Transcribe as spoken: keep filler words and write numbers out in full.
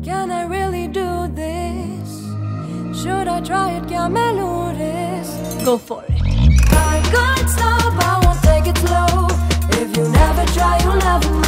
Can I really do this? Should I try it? Can't melodies. Go for it. I can't stop, I won't take it slow. If you never try, you'll never know.